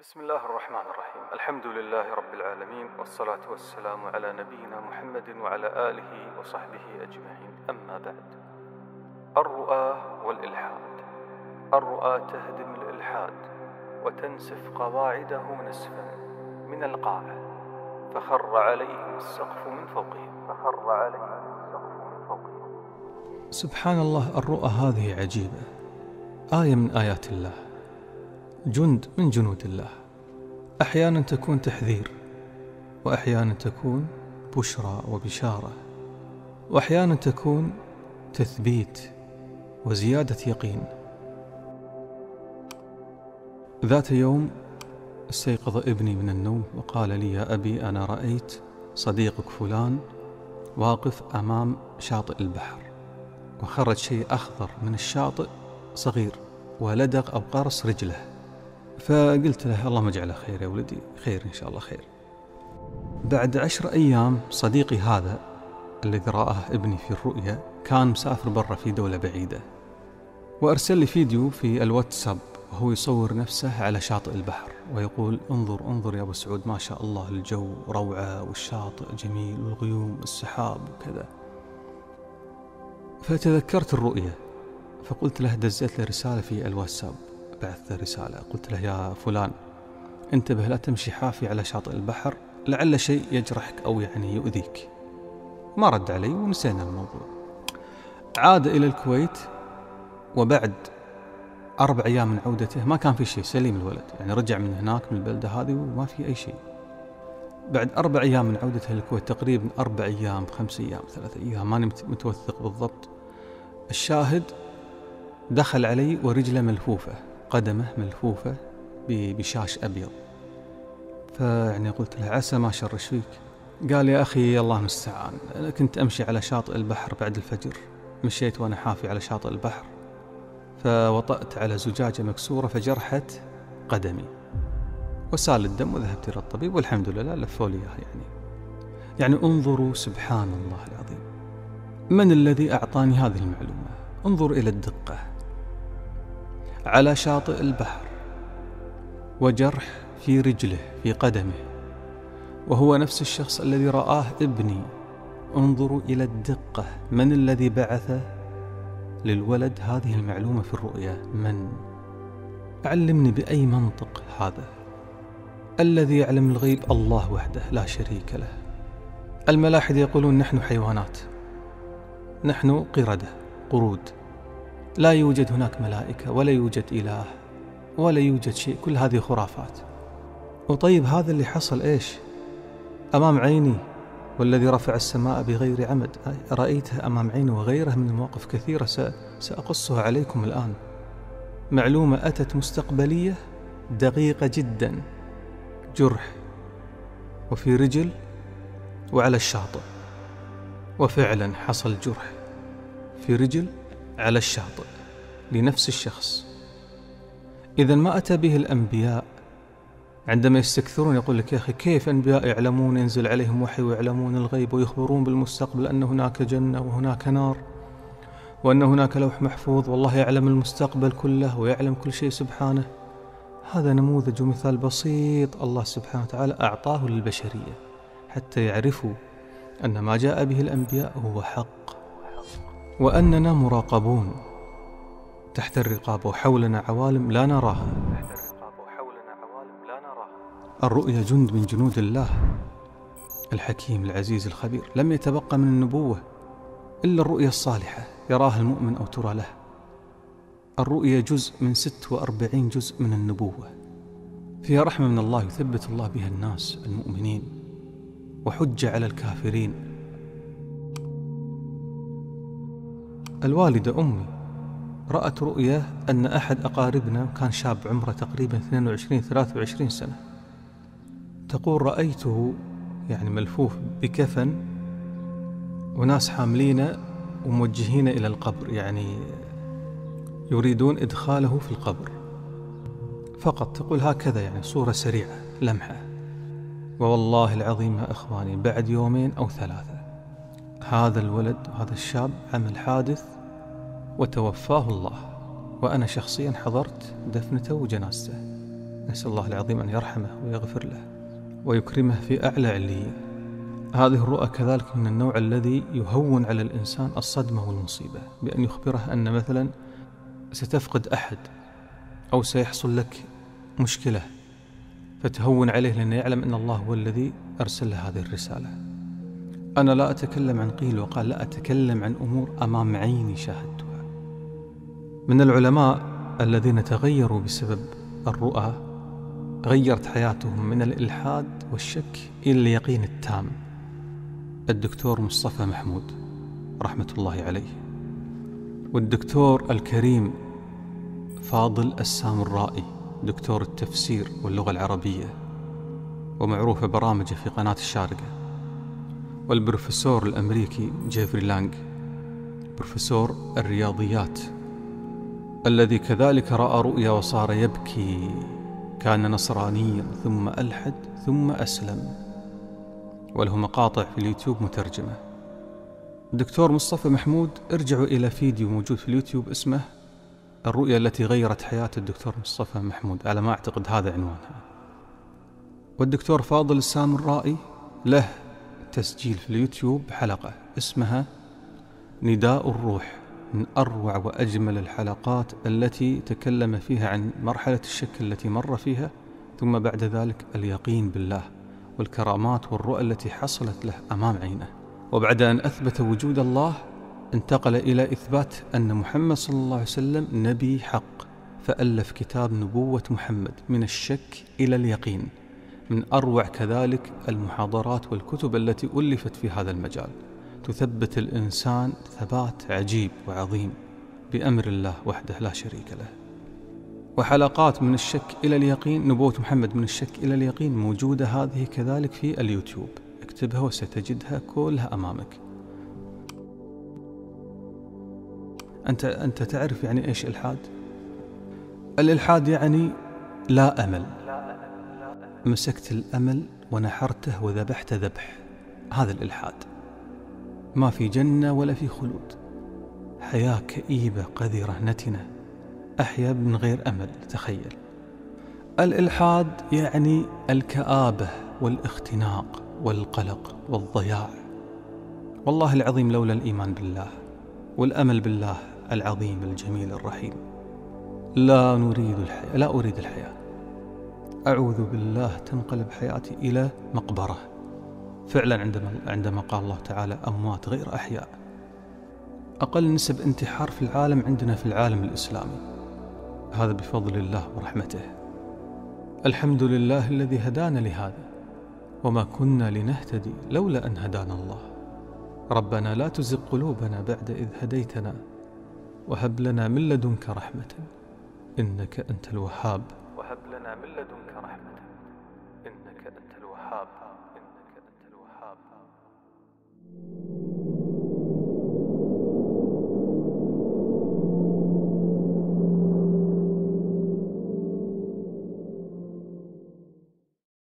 بسم الله الرحمن الرحيم. الحمد لله رب العالمين، والصلاة والسلام على نبينا محمد وعلى آله وصحبه أجمعين. أما بعد، الرؤى والإلحاد. الرؤى تهدم الإلحاد وتنسف قواعده نسفا من القاعة، فخر عليهم السقف من فوقهم. سبحان الله، الرؤى هذه عجيبة، آية من آيات الله، جند من جنود الله. أحيانا تكون تحذير، وأحيانا تكون بشرى وبشارة، وأحيانا تكون تثبيت وزيادة يقين. ذات يوم استيقظ ابني من النوم وقال لي: يا أبي، أنا رأيت صديقك فلان واقف أمام شاطئ البحر، وخرج شيء أخضر من الشاطئ صغير ولدغ أو قرص رجله. فقلت له: اللهم اجعله خير يا ولدي، خير إن شاء الله خير. بعد 10 أيام صديقي هذا الذي رآه ابني في الرؤيا كان مسافر برا في دولة بعيدة، وأرسل لي فيديو في الواتساب وهو يصور نفسه على شاطئ البحر ويقول: انظر انظر يا أبو سعود، ما شاء الله الجو روعة والشاطئ جميل والغيوم السحاب وكذا. فتذكرت الرؤيا، فقلت له، دزيت له رسالة في الواتساب، بعثت رسالة قلت له: يا فلان، انتبه، لا تمشي حافي على شاطئ البحر، لعل شيء يجرحك أو يؤذيك. ما رد علي ونسينا الموضوع. عاد إلى الكويت، وبعد 4 أيام من عودته ما كان في شيء، سليم الولد، رجع من هناك من البلدة هذه وما في أي شيء. بعد 4 أيام من عودته للكويت، تقريبا 4 أيام 5 أيام 3 أيام، ماني متوثق بالضبط، الشاهد دخل علي ورجله ملفوفة، قدمه ملفوفة بشاش أبيض. قلت له: عسى ما شرش فيك. قال: يا أخي الله المستعان، أنا كنت أمشي على شاطئ البحر بعد الفجر، مشيت وأنا حافي على شاطئ البحر، فوطأت على زجاجة مكسورة فجرحت قدمي وسال الدم، وذهبت إلى الطبيب والحمد لله لفوا لي إياه. انظروا سبحان الله العظيم، من الذي أعطاني هذه المعلومة؟ انظر إلى الدقة، على شاطئ البحر وجرح في رجله في قدمه، وهو نفس الشخص الذي رآه ابني. انظروا إلى الدقة، من الذي بعث للولد هذه المعلومة في الرؤيا؟ من؟ علمني بأي منطق هذا؟ الذي يعلم الغيب الله وحده لا شريك له. الملاحدة يقولون نحن حيوانات، نحن قردة قرود، لا يوجد هناك ملائكة ولا يوجد إله ولا يوجد شيء، كل هذه خرافات. وطيب هذا اللي حصل إيش؟ أمام عيني، والذي رفع السماء بغير عمد، رأيته أمام عيني، وغيره من المواقف كثيرة سأقصها عليكم الآن. معلومة أتت مستقبلية دقيقة جدا، جرح وفي رجل وعلى الشاطئ، وفعلا حصل جرح في رجل على الشاطئ لنفس الشخص. إذا ما أتى به الأنبياء عندما يستكثرون، يقول لك: يا أخي، كيف أنبياء يعلمون، ينزل عليهم وحي ويعلمون الغيب ويخبرون بالمستقبل أن هناك جنة وهناك نار وأن هناك لوح محفوظ، والله يعلم المستقبل كله ويعلم كل شيء سبحانه. هذا نموذج ومثال بسيط الله سبحانه وتعالى أعطاه للبشرية حتى يعرفوا أن ما جاء به الأنبياء هو حق، وأننا مراقبون تحت الرقابة، وحولنا عوالم لا نراها. الرؤيا جند من جنود الله الحكيم العزيز الخبير. لم يتبقى من النبوة إلا الرؤيا الصالحة يراها المؤمن أو ترى له. الرؤيا جزء من 46 جزء من النبوة، فيها رحمة من الله يثبت الله بها الناس المؤمنين، وحجة على الكافرين. الوالدة أمي رأت رؤيا أن أحد أقاربنا كان شاب عمره تقريبا 22-23 سنة، تقول: رأيته ملفوف بكفن وناس حاملين وموجهين إلى القبر، يريدون إدخاله في القبر فقط. تقول هكذا، صورة سريعة لمحة. والله العظيم يا إخواني، بعد 2 أو 3 هذا الولد هذا الشاب عمل حادث وتوفاه الله، وأنا شخصيا حضرت دفنته وجنازته. نسأل الله العظيم أن يرحمه ويغفر له ويكرمه في أعلى عليين. هذه الرؤى كذلك من النوع الذي يهون على الإنسان الصدمة والمصيبة، بأن يخبره أن مثلا ستفقد أحد أو سيحصل لك مشكلة، فتهون عليه لأنه يعلم أن الله هو الذي أرسل له هذه الرسالة. أنا لا أتكلم عن قيل وقال، لا أتكلم عن أمور أمام عيني شاهدتها. من العلماء الذين تغيروا بسبب الرؤى، غيرت حياتهم من الإلحاد والشك إلى اليقين التام، الدكتور مصطفى محمود رحمة الله عليه، والدكتور الكريم فاضل السامرائي دكتور التفسير واللغة العربية ومعروف برامجه في قناة الشارقة، والبروفيسور الأمريكي جيفري لانغ بروفيسور الرياضيات الذي كذلك رأى رؤيا وصار يبكي، كان نصرانيا ثم ألحد ثم أسلم، وله مقاطع في اليوتيوب مترجمة. الدكتور مصطفى محمود، ارجعوا إلى فيديو موجود في اليوتيوب اسمه الرؤيا التي غيرت حياة الدكتور مصطفى محمود، على ما أعتقد هذا عنوانها. والدكتور فاضل السامرائي له تسجيل في اليوتيوب حلقة اسمها نداء الروح، من أروع وأجمل الحلقات التي تكلم فيها عن مرحلة الشك التي مر فيها، ثم بعد ذلك اليقين بالله والكرامات والرؤى التي حصلت له أمام عينه. وبعد أن أثبت وجود الله انتقل إلى إثبات أن محمد صلى الله عليه وسلم نبي حق، فألف كتاب نبوة محمد من الشك إلى اليقين، من أروع كذلك المحاضرات والكتب التي ألفت في هذا المجال، تثبت الإنسان ثبات عجيب وعظيم بأمر الله وحده لا شريك له. وحلقات من الشك إلى اليقين، نبوة محمد من الشك إلى اليقين، موجودة هذه كذلك في اليوتيوب، اكتبها وستجدها كلها أمامك. أنت تعرف يعني إيش إلحاد؟ الإلحاد يعني لا أمل، مسكت الأمل ونحرته وذبحت ذبح، هذا الإلحاد. ما في جنة ولا في خلود، حياة كئيبة قذرة نتنة، أحيا من غير أمل. تخيل. الإلحاد يعني الكآبة والاختناق والقلق والضياع. والله العظيم لولا الإيمان بالله والأمل بالله العظيم الجميل الرحيم لا أريد الحياة. أعوذ بالله تنقلب حياتي إلى مقبرة فعلا، عندما قال الله تعالى أموات غير أحياء. أقل نسب انتحار في العالم عندنا في العالم الإسلامي، هذا بفضل الله ورحمته. الحمد لله الذي هدانا لهذا، وما كنا لنهتدي لولا أن هدانا الله. ربنا لا تزغ قلوبنا بعد إذ هديتنا وهب لنا من لدنك رحمة إنك أنت الوهاب. وهب لنا من لدنك رحمة إنك أنت الوهاب.